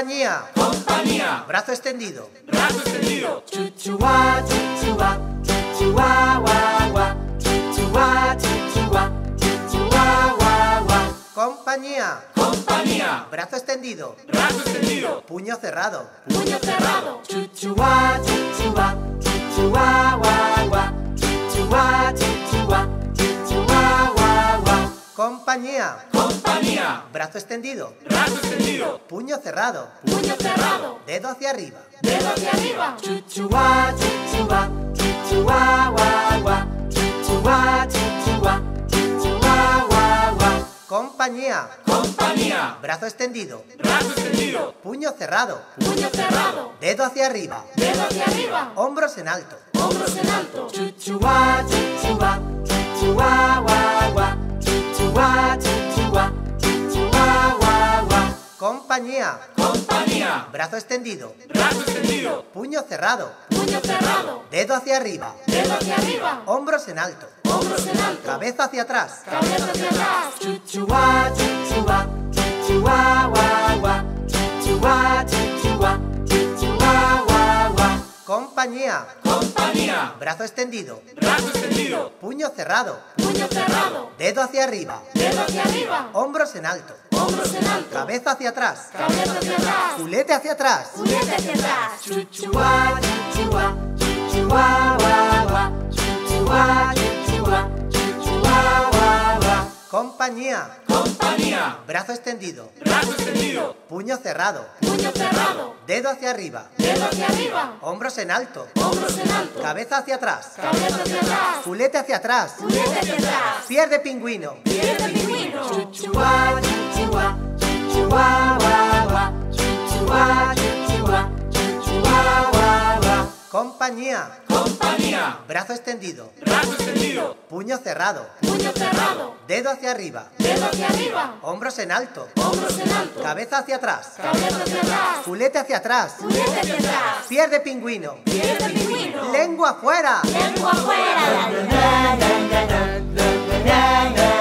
Compañía. Compañía. Brazo extendido. Brazo extendido. Chuchuá, chuchuá, chuchuá, guá, guá. Chuchuá, chuchuá, chuchuá, guá, guá. Compañía. Compañía. Brazo extendido. Brazo extendido. Puño cerrado. Puño cerrado. Chuchuá, chuchuá, chuchuá, guá, guá. Chuchuá, chuchuá, chuchuá, guá, guá. Compañía. Compañía. Brazo extendido. Brazo extendido. Puño cerrado. Puño cerrado. Dedo hacia arriba. Dedo hacia arriba. Chuchuá, chuchuá, chuchuá, guá, guá. Chuchuá, chuchuá, chuchuá, guá, guá. Compañía. Compañía. Brazo extendido. Brazo extendido. Puño cerrado. Puño cerrado. Dedo hacia arriba. Dedo hacia arriba. Hombros en alto. Hombros en alto. Chuchuá, chuchuá, chuchuá, guá, guá. Chuchuá, chuchuá, chuchuá, guá, guá. Compañía. Compañía. Brazo extendido. Brazo extendido. Puño cerrado. Puño cerrado. Dedo hacia arriba. Dedo hacia arriba. Hombros en alto. Hombros en alto. Cabeza hacia atrás. Cabeza hacia atrás. Chuchuá, chuchuá, chuchuá, guá, guá. Chuchuá, chuchuá, chuchuá, guá, guá. Compañía. Compañía. Brazo extendido. Brazo extendido. Puño cerrado. Puño cerrado. Dedo hacia arriba. Dedo hacia arriba. Hombros en alto. Hombros en alto. Cabeza hacia atrás. Cabeza hacia atrás. Culete hacia atrás. Culete hacia atrás. Chuchuá, chuchuá, chuchuá, guá, guá. Chuchuá, chuchuá, chuchuá, guá, guá. Compañía. Compañía. Brazo extendido. Brazo extendido. Puño cerrado. Puño cerrado. Dedo hacia arriba. Dedo hacia arriba. Hombros en alto. Hombros en alto. Cabeza hacia atrás. Cabeza hacia atrás. Culete hacia atrás. Culete hacia atrás. Pies de pingüino. Pies de pingüino. Chuchuá, chuchuá, chuchuá, guá, guá. Chuchuá, chuchuá, chuchuá, guá, guá. Compañía. Compañía. Brazo extendido. Brazo extendido. Puño cerrado. Puño cerrado. Dedo hacia arriba. Dedo hacia arriba. Hombros en alto. Hombros en alto. Cabeza hacia atrás. Cabeza hacia atrás. Culete hacia atrás. Culete hacia atrás. Pies de pingüino. Pies de pingüino. Lengua afuera. Lengua afuera. Na, na, na, na, na, na, na, na.